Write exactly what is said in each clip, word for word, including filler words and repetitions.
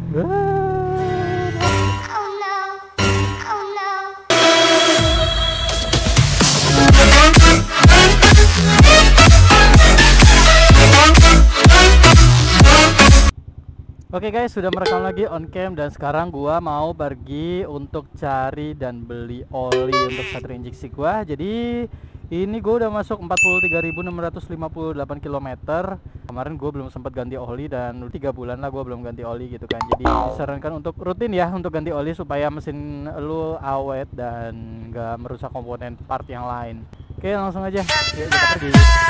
Oke okay guys, sudah merekam lagi on cam dan sekarang gua mau pergi untuk cari dan beli oli untuk Satria injeksi gua. Jadi ini gua udah masuk empat puluh tiga ribu enam ratus lima puluh delapan kilometer. Kemarin gua belum sempat ganti oli dan tiga bulan lah gua belum ganti oli gitu kan. Jadi disarankan untuk rutin ya untuk ganti oli supaya mesin lu awet dan gak merusak komponen part yang lain. Oke, langsung aja. Yuk kita pergi.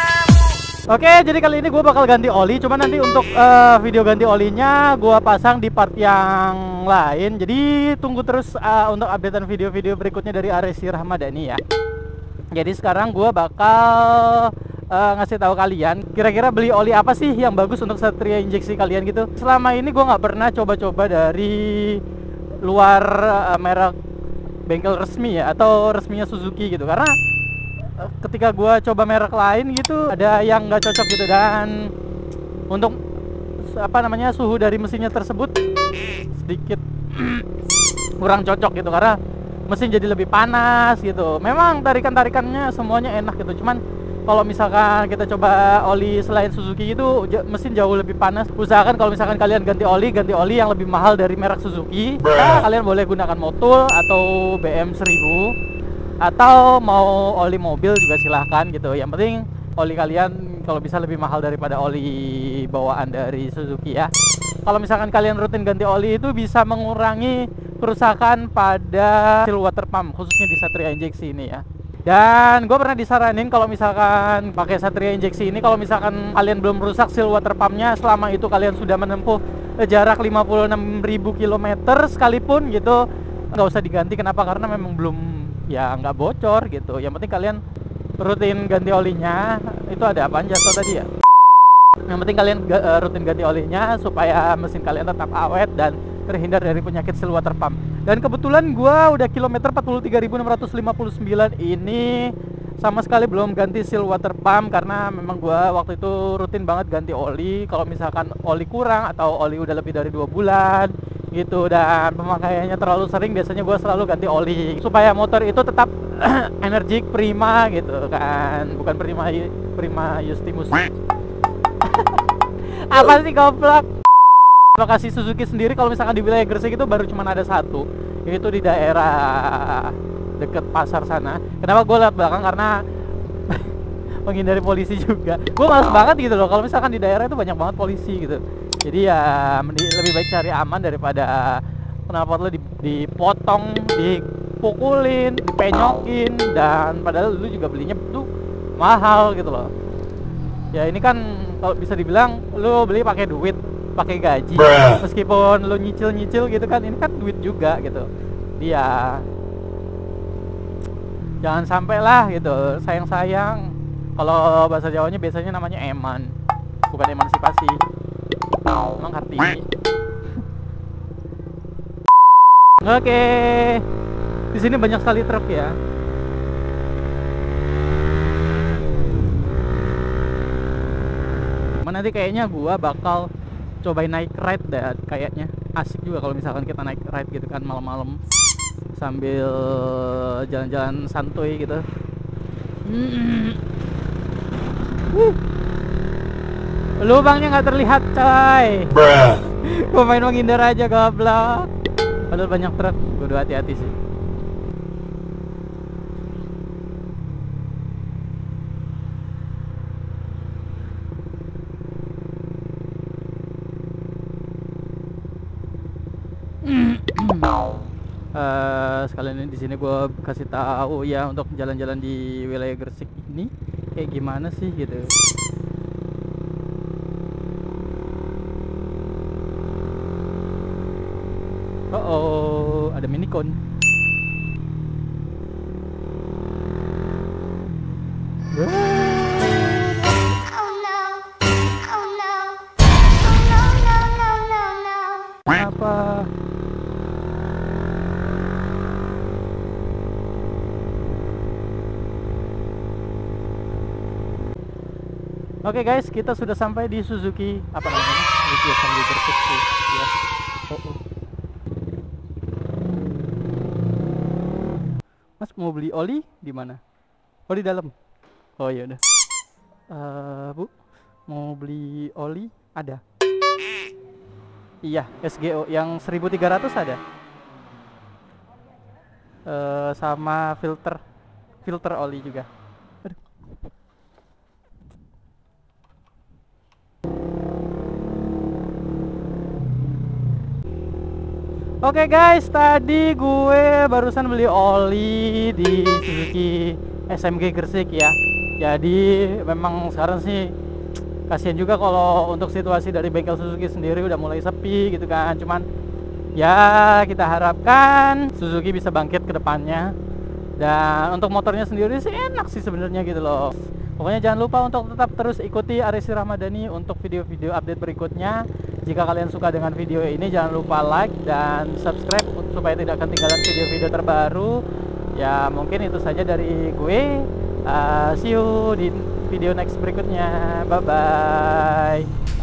Oke, jadi kali ini gue bakal ganti oli. Cuma nanti untuk uh, video ganti olinya gue pasang di part yang lain. Jadi tunggu terus uh, untuk updatean video-video berikutnya dari Aresi Rahmadani ya. Jadi sekarang gue bakal uh, ngasih tahu kalian kira-kira beli oli apa sih yang bagus untuk Satria injeksi kalian gitu. Selama ini gue nggak pernah coba-coba dari luar uh, merek bengkel resmi ya, atau resminya Suzuki gitu, karena ketika gua coba merek lain gitu ada yang nggak cocok gitu, dan untuk apa namanya suhu dari mesinnya tersebut sedikit kurang cocok gitu, karena mesin jadi lebih panas gitu. Memang tarikan-tarikannya semuanya enak gitu, cuman kalau misalkan kita coba oli selain Suzuki itu mesin jauh lebih panas. Usahakan kalau misalkan kalian ganti oli, ganti oli yang lebih mahal dari merek Suzuki. Nah, kalian boleh gunakan Motul atau B M seribu, atau mau oli mobil juga silahkan gitu. Yang penting oli kalian kalau bisa lebih mahal daripada oli bawaan dari Suzuki ya. Kalau misalkan kalian rutin ganti oli itu bisa mengurangi kerusakan pada seal water pump, khususnya di Satria injeksi ini ya. Dan gue pernah disaranin kalau misalkan pakai Satria injeksi ini, kalau misalkan kalian belum rusak seal water pumpnya selama itu kalian sudah menempuh jarak lima puluh enam ribu kilometer sekalipun gitu, nggak usah diganti. Kenapa? Karena memang belum, ya nggak bocor gitu. Yang penting kalian rutin ganti olinya. Itu ada apaan jatuh tadi ya? Yang penting kalian uh, rutin ganti olinya supaya mesin kalian tetap awet dan terhindar dari penyakit seal water pump. Dan kebetulan gua udah kilometer empat puluh tiga ribu enam ratus lima puluh sembilan ini sama sekali belum ganti seal water pump, karena memang gua waktu itu rutin banget ganti oli kalau misalkan oli kurang atau oli udah lebih dari dua bulan gitu, dan pemakaiannya terlalu sering. Biasanya gue selalu ganti oli supaya motor itu tetap energik, prima gitu kan, bukan prima prima Justimus. Apa sih goblok? Lokasi Suzuki sendiri kalau misalkan di wilayah Gresik itu baru cuma ada satu, yaitu di daerah deket pasar sana. Kenapa gue lihat belakang? Karena menghindari polisi juga. Gue males banget gitu loh kalau misalkan di daerah itu banyak banget polisi gitu. Jadi ya lebih baik cari aman daripada knalpot lo dipotong, dipukulin, dipenyokin, dan padahal lu juga belinya tuh mahal gitu loh. Ya ini kan kalau bisa dibilang lu beli pakai duit, pakai gaji. Meskipun lu nyicil-nyicil gitu kan, ini kan duit juga gitu. Dia jangan sampai lah gitu, sayang-sayang. Kalau bahasa Jawanya biasanya namanya eman, bukan emansipasi. Emang Kartini. Oke, di sini banyak sekali truk ya. Cuman nanti kayaknya gua bakal cobain naik ride deh, kayaknya asik juga kalau misalkan kita naik ride gitu kan malam-malam sambil jalan-jalan santuy gitu. Hmm. Wuh. Lubangnya nggak terlihat coy. Gue main menghindar aja goblok. Padahal banyak truk, kudu hati-hati sih. uh, sekalian di sini gue kasih tahu ya untuk jalan-jalan di wilayah Gresik ini kayak gimana sih gitu. Oh, oh, ada minikon. Apa? Oke guys, kita sudah sampai di Suzuki apa namanya? Suzuki Gresik ya. Oh, oh. mau beli oli di mana? Oh di dalam. Oh iya udah. Uh, Bu, mau beli oli ada? Iya, S G O yang seribu tiga ratus ada. Uh, sama filter filter oli juga. Aduh. Oke guys, tadi gue barusan beli oli di Suzuki S M G Gresik ya. Jadi memang sekarang sih kasihan juga kalau untuk situasi dari bengkel Suzuki sendiri udah mulai sepi gitu kan. Cuman ya kita harapkan Suzuki bisa bangkit ke depannya. Dan untuk motornya sendiri sih enak sih sebenarnya gitu loh. Pokoknya jangan lupa untuk tetap terus ikuti Aresi Ramadhani untuk video-video update berikutnya. Jika kalian suka dengan video ini, jangan lupa like dan subscribe supaya tidak ketinggalan video-video terbaru. Ya mungkin itu saja dari gue. Uh, see you di video next berikutnya. Bye bye.